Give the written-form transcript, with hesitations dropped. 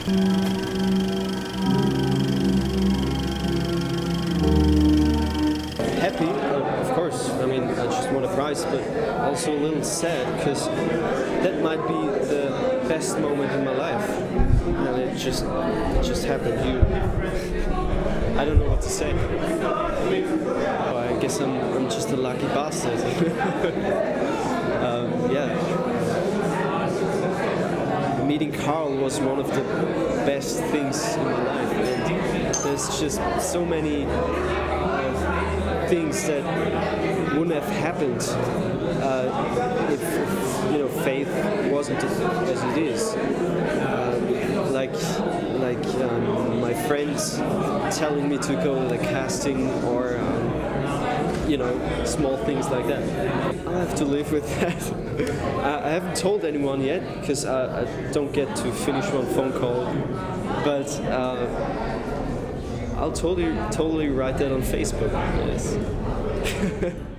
Happy, of course. I mean, I just won a prize, but also a little sad because that might be the best moment in my life, and it just happened. I don't know what to say. I guess I'm just a lucky bastard. Yeah. Meeting Carl was one of the best things in my life, and there's just so many things that wouldn't have happened if faith wasn't as it is. Like my friends telling me to go to the casting, or small things like that. I'll have to live with that. I haven't told anyone yet because I don't get to finish one phone call, but I'll totally write that on Facebook. Yes.